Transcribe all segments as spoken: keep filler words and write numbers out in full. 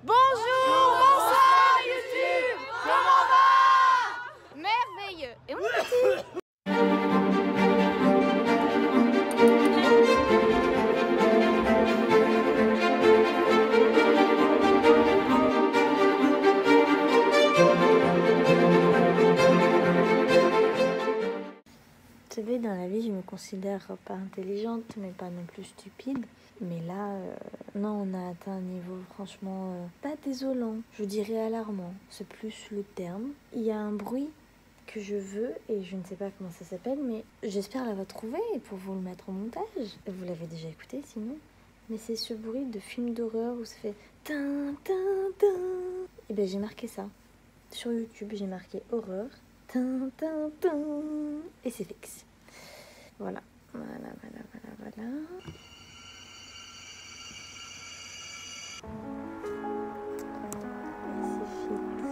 Bonjour, bonsoir YouTube. Comment va? Merveilleux. Et on est parti. Vous savez, dans la vie, je me considère pas intelligente, mais pas non plus stupide. Mais là, euh, non, on a atteint un niveau franchement euh, pas désolant, je dirais alarmant. C'est plus le terme. Il y a un bruit que je veux, et je ne sais pas comment ça s'appelle, mais j'espère l'avoir trouvé pour vous le mettre au montage. Vous l'avez déjà écouté sinon. Mais c'est ce bruit de film d'horreur où ça fait tin tin tin. Et bien j'ai marqué ça. Sur YouTube, j'ai marqué horreur. Tin, tin, tin. Et c'est fixe. Voilà, voilà, voilà, voilà, voilà. Et c'est fixe.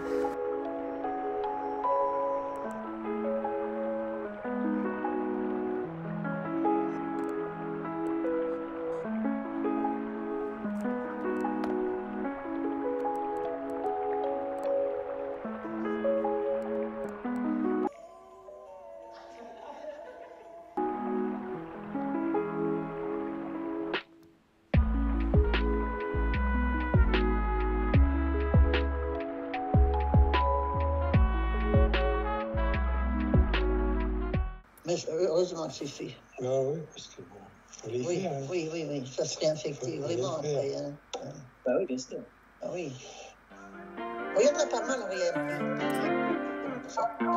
Mais heureusement, c'est fait. Ah oui, parce que bon, fallait Oui, faire, hein. oui, oui, oui, ça serait infecté, Fallait vraiment. faire. Après, hein. Bah oui, bien sûr. Ah oui. Oh, il y en a pas mal, regarde.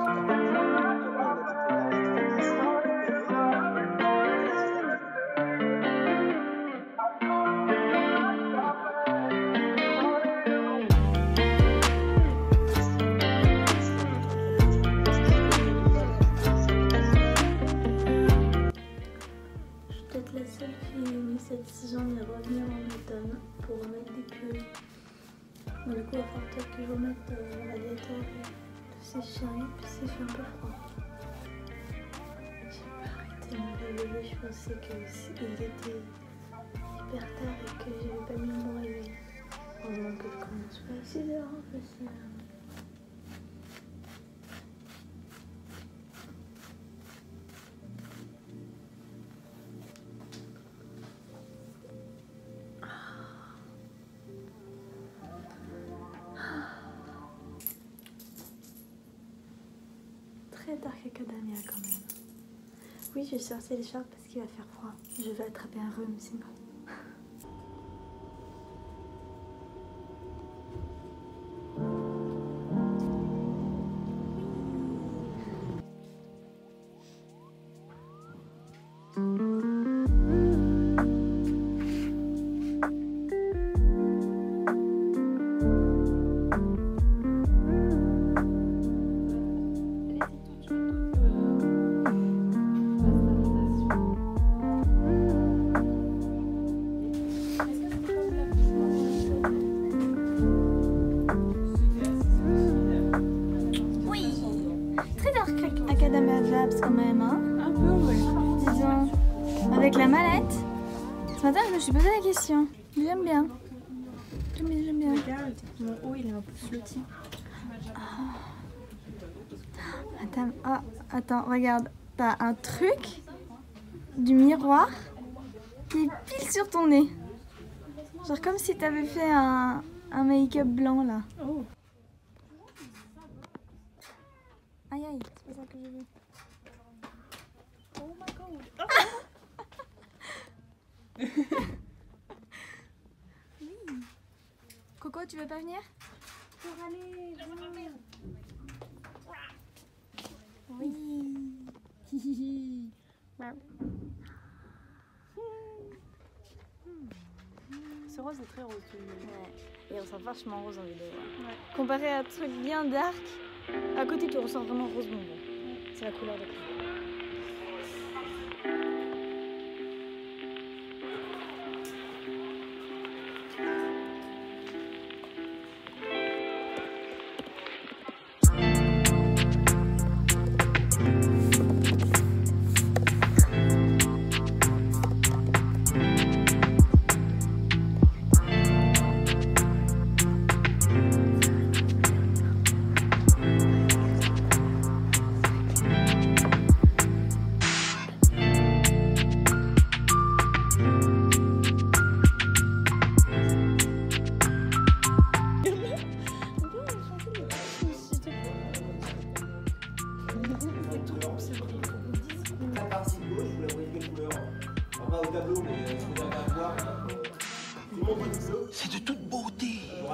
Peut-être la seule qui ait mis cette saison de revenir en automne pour remettre des pulls. Mais du coup, il va falloir peut-être que je remette euh, le radiateur de sécher un peu, sécher un peu froid. J'ai pas arrêté de me réveiller, je pensais qu'il était hyper tard et que j'avais pas mis mon réveil. Heureusement que je commence pas à six heures, hein, parce que... Très dark academia quand même. Oui, je vais sortir les shorts parce qu'il va faire froid. Je vais attraper un rhume sinon. Academia Labs quand même, hein. Un peu, ouais. Disons, avec la mallette. Ce matin, je me suis posé la question. J'aime bien. J'aime bien, j'aime bien. Regarde, mon haut il est un peu flotti. Attends, ah, attends, regarde. T'as un truc du miroir qui est pile sur ton nez. Genre comme si t'avais fait un, un make-up blanc là. Oh. Aïe aïe, c'est pas ça que j'ai vu. Oh my god. Oui. Coco, tu veux pas venir? Pour aller. Oui. Ce rose est très rose. Ouais. Et on sent vachement rose en vidéo. Ouais. Ouais. Comparé à un truc bien dark, à côté tu ressens vraiment rose bonbon. C'est la couleur de la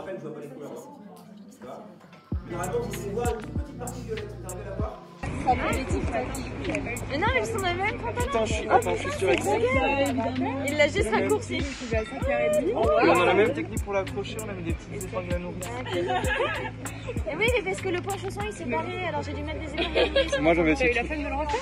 peine, je vois pas les couleurs. Tu vois? Mais normalement, vous pouvez voir une toute petite partie violette, vous arrivez à la voir? Mais non, mais ils sont dans le même pantalon. Attends, je suis, attends, je suis sûr avec ça. Il l'a juste raccourci. On a la même technique pour l'accrocher, on a mis des petites épingles à nourrice. Et oui, mais parce que le point chausson il s'est barré, alors j'ai dû mettre des épingles à nourrice. Moi j'avais essayé. T'as eu la peine de le refaire?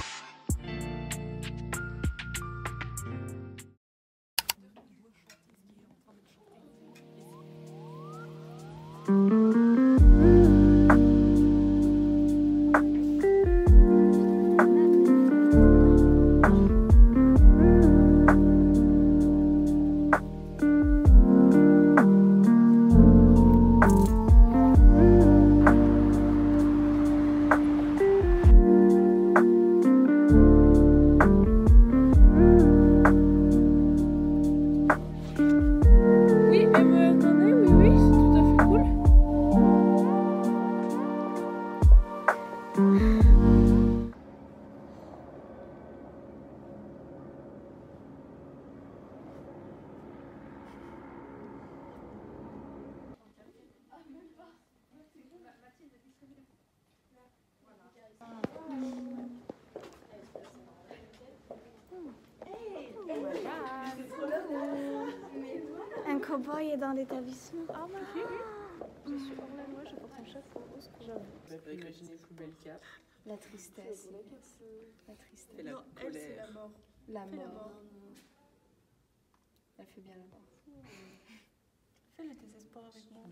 Un cow-boy est dans l'établissement. Oh non. Je suis hors la loi, je porte un chapeau rose que j'avoue. Avec la plus belle cape. La tristesse. La tristesse. Et la colère. Elle, c'est la mort. La Fais la mort. mort. Elle fait bien la mort. Fais le désespoir avec moi.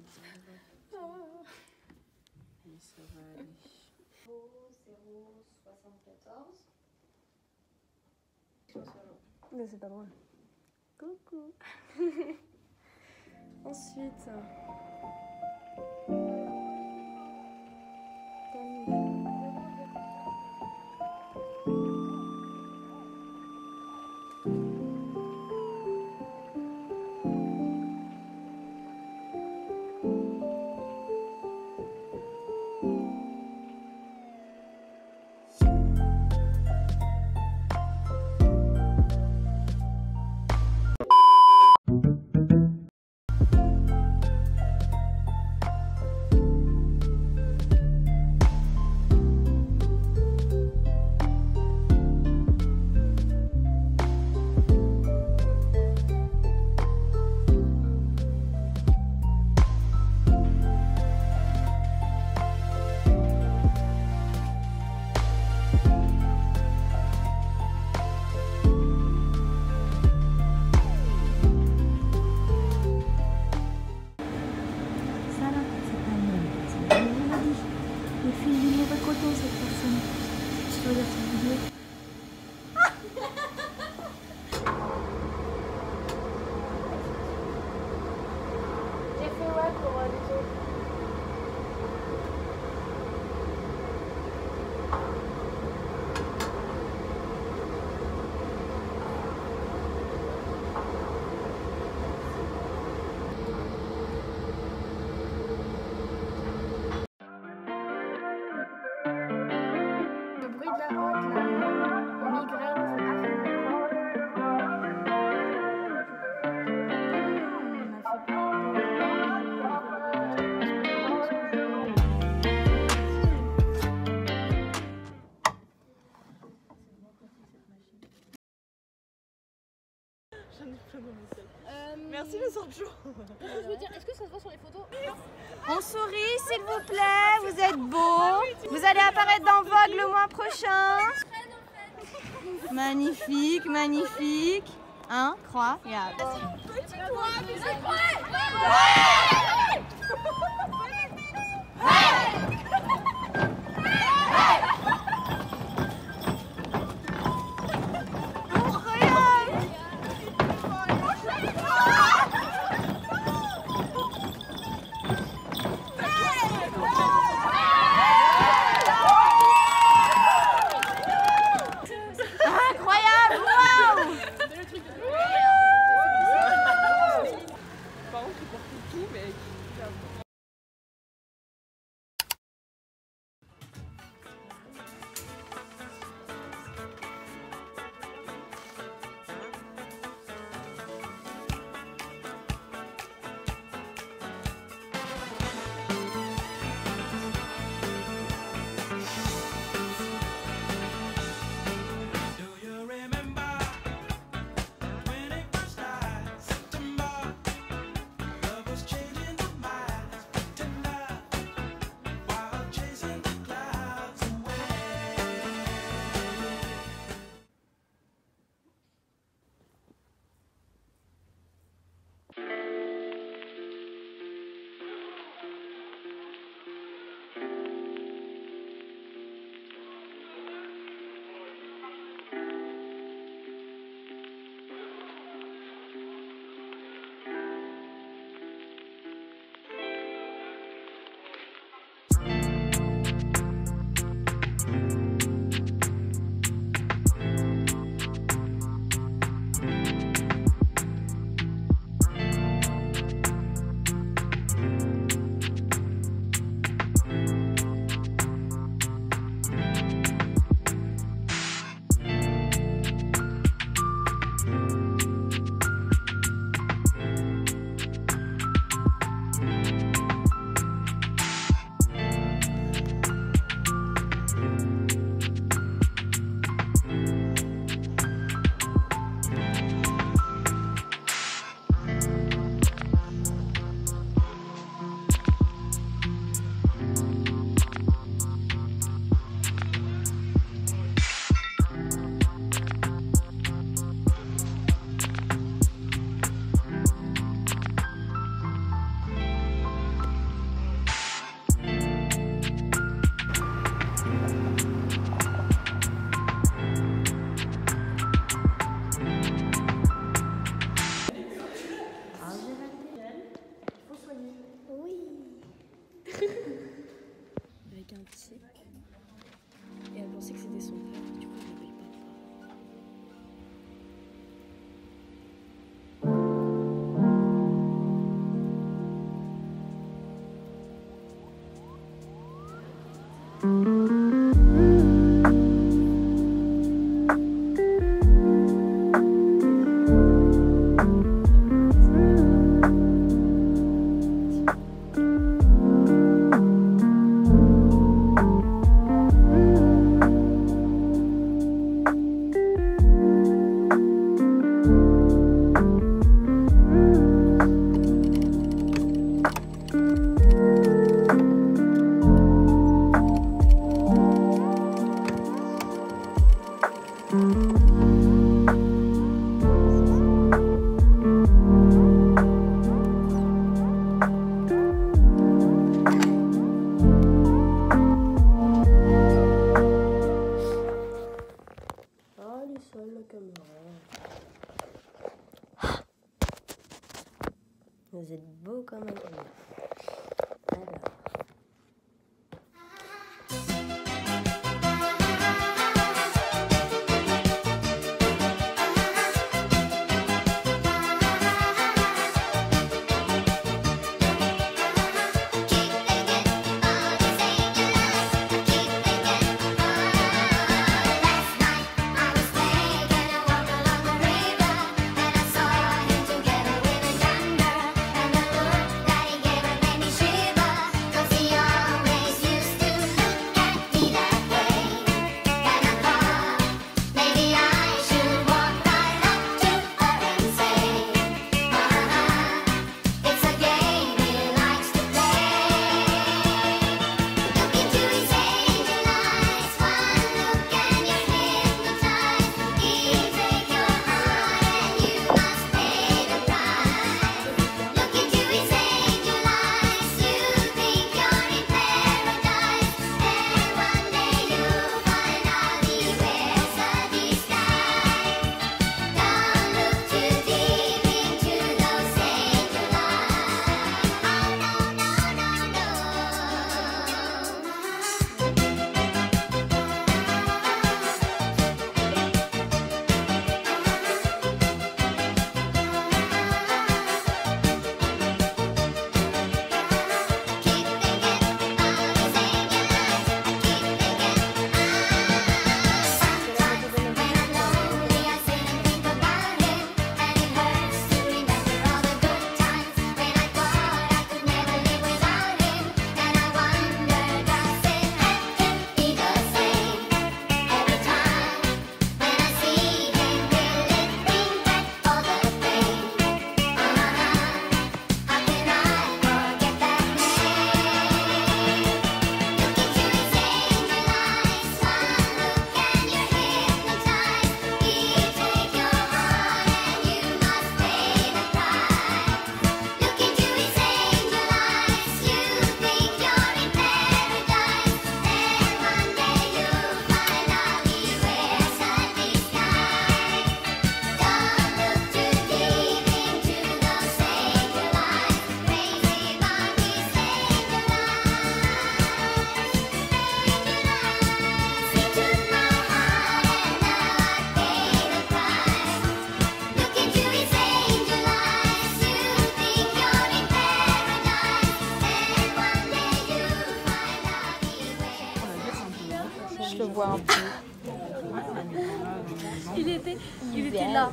Et ça va aller. zéro soixante-quatorze. Mais c'est pas drôle. Coucou. Ensuite. Merci les autres jours. Je veux dire, est-ce que ça se voit sur les photos? On sourit s'il vous plaît, vous êtes beaux. Vous allez apparaître dans Vogue le mois prochain. Magnifique, magnifique. Incroyable. Petit pois, mais c'est vrai. Vous êtes beau comme un camion. Alors. Je le vois un peu. Il était, il était là.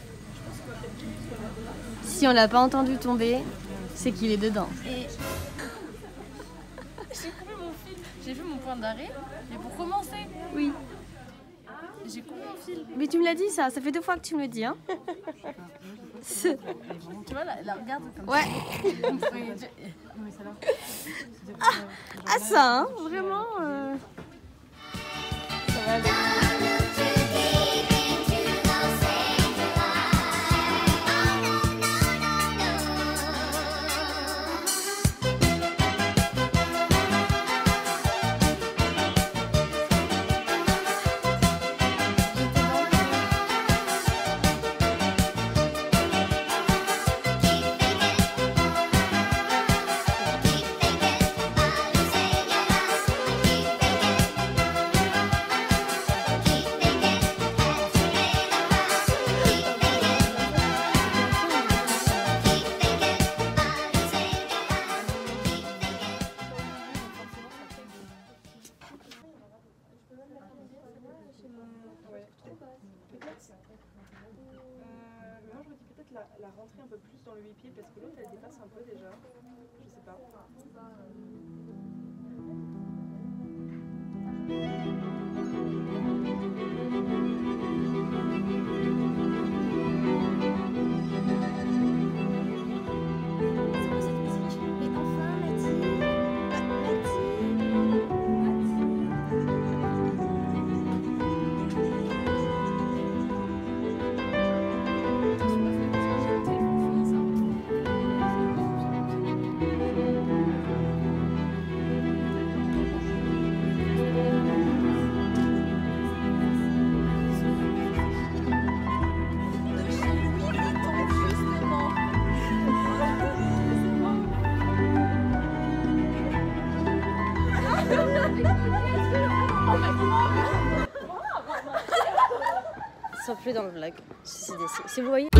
Si on l'a pas entendu tomber, c'est qu'il est dedans. Et j'ai coupé mon fil. J'ai vu mon point d'arrêt. Mais pour commencer. Oui. J'ai coupé mon fil. Mais tu me l'as dit ça. Ça fait deux fois que tu me le dis, hein. Tu vois, là, là regarde comme ouais. Ça. Ah, ah ça, hein, vraiment. Euh... Ça va aller. la rentrer un peu plus dans le huit pieds parce que l'autre elle dépasse un peu déjà. Je sais pas. Ils sont plus dans le vlog. Si, si vous voyez.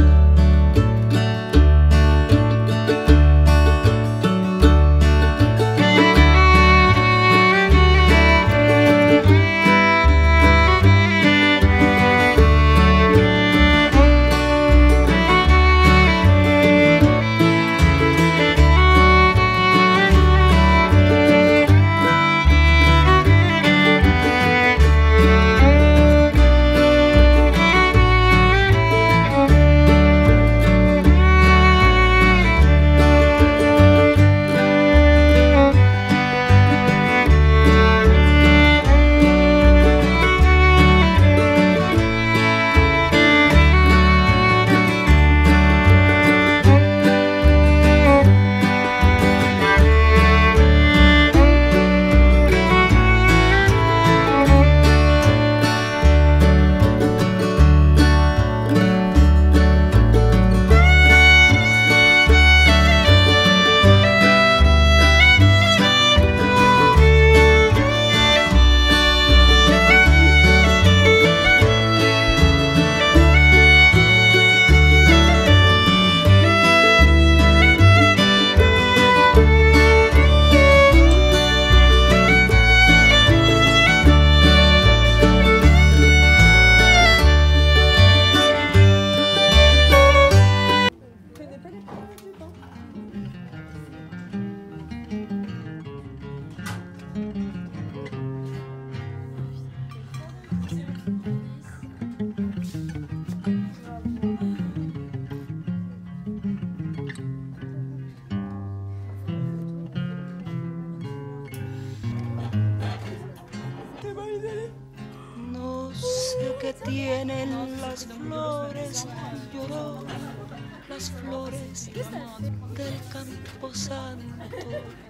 No sé qué tienen las flores, lloró las flores del Camposanto.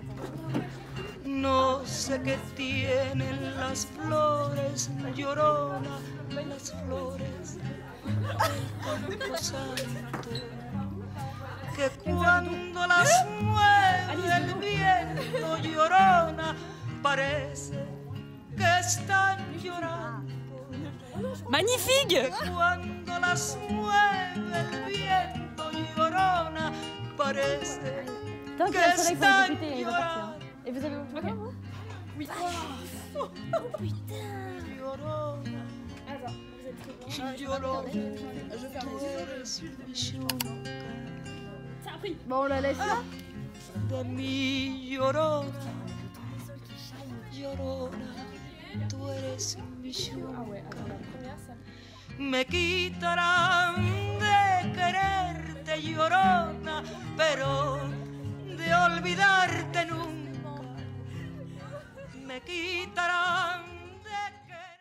No sé qué tienen las flores, llorona, las flores del Camposanto. Que cuando las mueve el viento, llorona, parece que están llorando. Magnifique! Que cuando las mueve el viento, llorona, parece que están llorando. Et vous avez votre photo? Oui. Oh, putain. Llorona. Llorona. Tú eres mi chunca. Bon, on la laisse là. De mi llorona. Llorona. Tú eres mi chunca. Me quitarán de quererte, llorona, pero de olvidarte nunca. Me quitarán